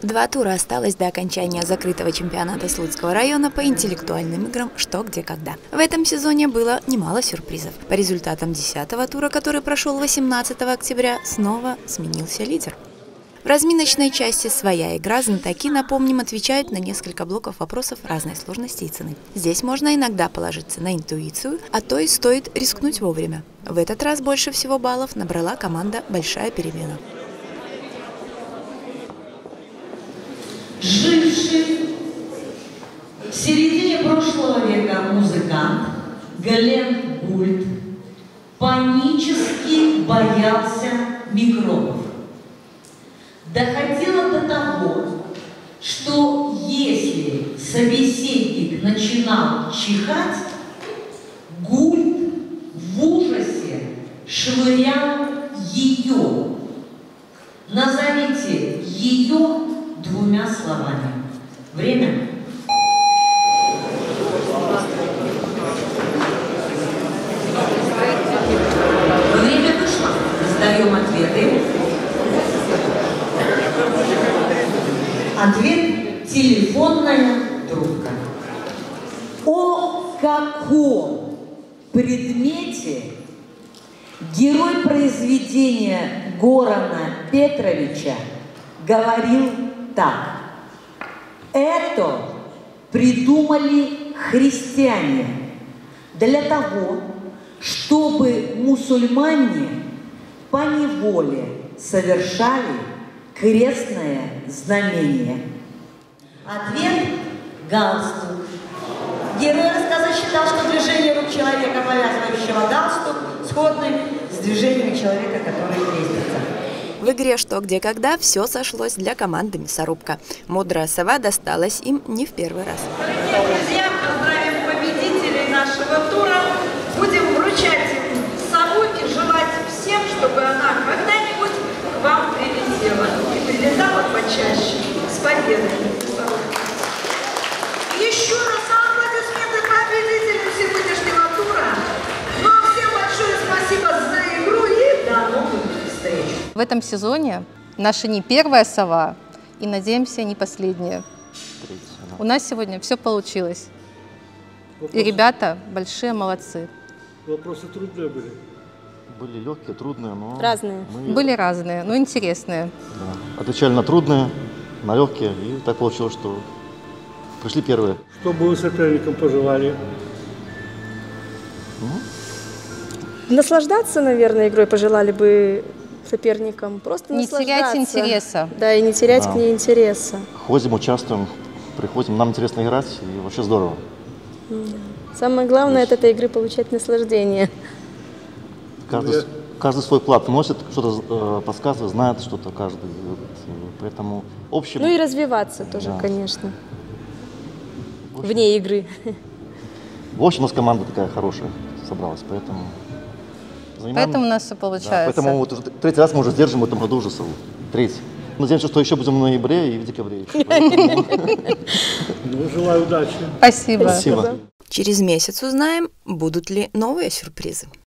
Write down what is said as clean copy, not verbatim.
2 тура осталось до окончания закрытого чемпионата Слуцкого района по интеллектуальным играм «Что, где, когда». В этом сезоне было немало сюрпризов. По результатам 10-го тура, который прошел 18 октября, снова сменился лидер. В разминочной части «Своя игра» знатоки, напомним, отвечают на несколько блоков вопросов разной сложности и цены. Здесь можно иногда положиться на интуицию, а то и стоит рискнуть вовремя. В этот раз больше всего баллов набрала команда «Большая перемена». Живший в середине прошлого века музыкант Глен Гульд панически боялся микробов. Доходило до того, что если собеседник начинал чихать, Гульд в ужасе швырял ее. Назовите ее 2 словами. Время. Время вышло. Сдаем ответы. Ответ – телефонная трубка. О каком предмете герой произведения Горана Петровича говорил так: это придумали христиане для того, чтобы мусульмане поневоле совершали крестное знамение. Ответ – галстук. Герой рассказа считал, что движение рук человека, повязывающего галстук, сходны с движениями человека, который крестится. В игре «Что, где, когда» все сошлось для команды «Мясорубка». Мудрая сова досталась им не в первый раз. Дорогие друзья, поздравим победителей нашего тура. Будем вручать им сову и желать всем, чтобы она когда-нибудь к вам прилетела. И прилетала почаще. С победой! Еще раз аплодисменты победителям сегодняшнего тура. Ну а всем большое спасибо за игру и до новых встреч. В этом сезоне наша не первая сова и, надеемся, не последняя. У нас сегодня все получилось. И ребята большие молодцы. Вопросы трудные были? Были легкие, трудные, но... Разные. Были разные, но интересные. Да. Отвечали на трудные, на легкие, и так получилось, что пришли первые. Что бы вы соперникам пожелали? Наслаждаться, наверное, игрой пожелали бы соперникам. Просто не наслаждаться. терять интереса. Да, и не терять к ней интереса. Ходим, участвуем, приходим, нам интересно играть, и вообще здорово. Самое главное от этой игры получать наслаждение. Каждый свой вклад вносит, что-то подсказывает, знает что-то каждый. Поэтому общем... Ну и развиваться тоже, да, конечно. Вне игры. В общем, у нас команда такая хорошая собралась, поэтому... Поэтому у нас все получается. Да, поэтому вот 3-й раз мы уже держим в этом году уже сову. 3-й. Надеемся, что еще будем в ноябре и в декабре. Ну, желаю удачи. Спасибо. Спасибо. Через месяц узнаем, будут ли новые сюрпризы.